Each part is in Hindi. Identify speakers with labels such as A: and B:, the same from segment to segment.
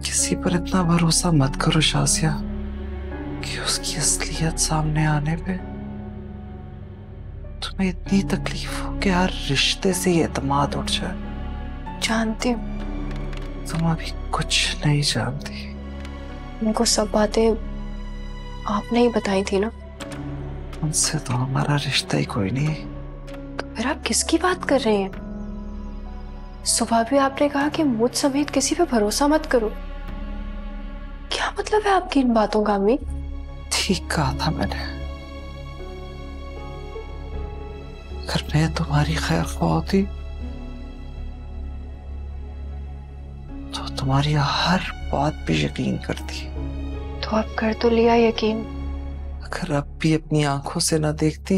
A: किसी पर इतना भरोसा मत करो शासिया कि उसकी असलियत सामने आने पे तुम्हें इतनी तकलीफ हो कि हर रिश्ते से ये एतमाद उठ जाए।
B: जानती हूँ।
A: तुम अभी कुछ नहीं जानती।
B: उनको सब बातें आपने ही बताई थी ना।
A: उनसे तो हमारा रिश्ता ही कोई नहीं।
B: तो फिर आप किसकी बात कर रही हैं? सुबह भी आपने कहा कि मुझ समेत किसी पे भरोसा मत करो। क्या मतलब है आपकी इन बातों का अम्मी?
A: ठीक कहा था मैंने। अगर मैं तुम्हारी खैर ख्वाह होती तो तुम्हारी हर बात पे यकीन करती।
B: तो अब कर तो लिया यकीन।
A: अगर अब भी अपनी आंखों से ना देखती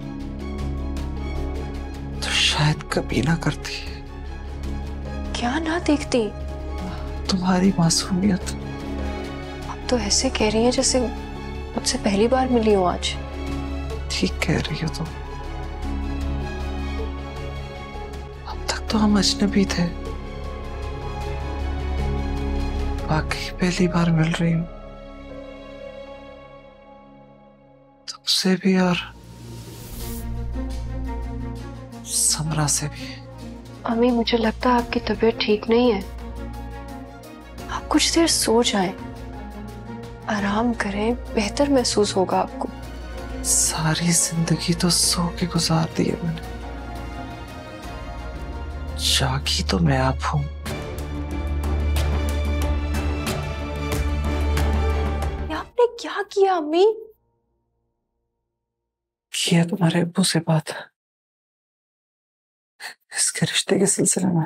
A: तो शायद कभी ना करती।
B: क्या ना देखती?
A: तुम्हारी मासूमियत।
B: अब तो ऐसे कह रही हैं जैसे मुझसे पहली बार मिली हो आज।
A: ठीक कह रही हो तुम। अब तक तो हम अजनबी थे, वाकई पहली बार मिल रही हूं तुमसे भी और समरा से भी।
B: अम्मी मुझे लगता है आपकी तबीयत ठीक नहीं है। आप कुछ देर सो जाएं, आराम करें, बेहतर महसूस होगा आपको।
A: सारी जिंदगी तो सो के गुजार दी है मैंने। जागी तो मैं आप हूं।
B: आपने क्या किया अम्मी?
A: किया तुम्हारे अब्बू से बात इसके रिश्ते के सिलसिले में।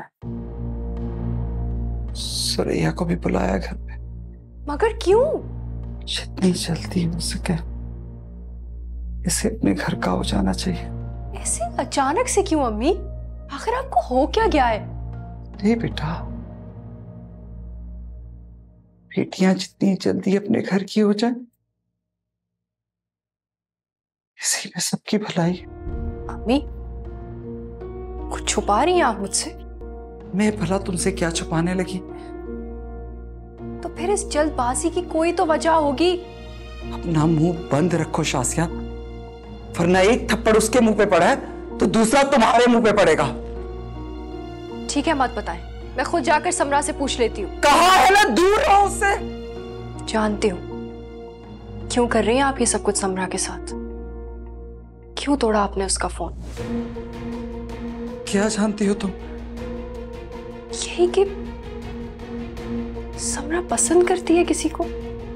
A: सुरैया को भी बुलाया घर पे।
B: मगर क्यों?
A: जितनी जल्दी हो सके इसे अपने घर का हो जाना चाहिए।
B: ऐसे अचानक से क्यों अम्मी? आखिर आपको हो क्या गया है?
A: नहीं बेटा, बेटियां जितनी जल्दी अपने घर की हो जाए इसी में सबकी भलाई।
B: अम्मी कुछ छुपा रही हैं आप मुझसे?
A: मैं भला तुमसे क्या छुपाने लगी?
B: तो फिर इस जल्दबाजी की कोई तो वजह होगी।
A: अपना मुंह बंद रखो शासिया, वरना एक थप्पड़ उसके मुंह पे पड़ा है तो दूसरा तुम्हारे मुंह पे पड़ेगा।
B: ठीक है मत बताएं, मैं खुद जाकर समरा से पूछ लेती हूँ।
A: कहा है ना दूर रहो उससे।
B: जानती हूँ क्यों कर रही हैं आप ये सब कुछ समरा के साथ। क्यों तोड़ा आपने उसका फोन?
A: क्या जानती हो तुम?
B: यही कि समरा पसंद करती है किसी को।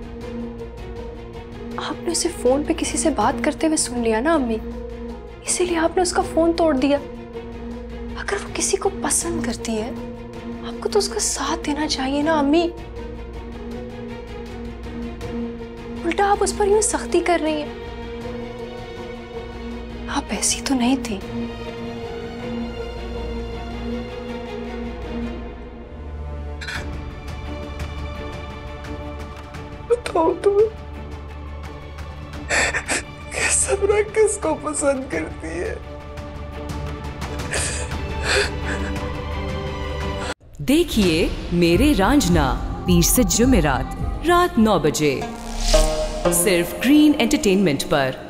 B: आपने उसे फोन पे किसी से बात करते हुए सुन लिया ना अम्मी, इसीलिए आपने उसका फोन तोड़ दिया। अगर वो किसी को पसंद करती है आपको तो उसका साथ देना चाहिए ना अम्मी। उल्टा आप उस पर यूं सख्ती कर रही हैं। आप ऐसी तो नहीं थी।
A: बताओ तुम्हें कि समरा किसको पसंद करती है?
C: देखिए मेरे रांझना 20 से जुमेरात रात 9 बजे सिर्फ ग्रीन एंटरटेनमेंट पर।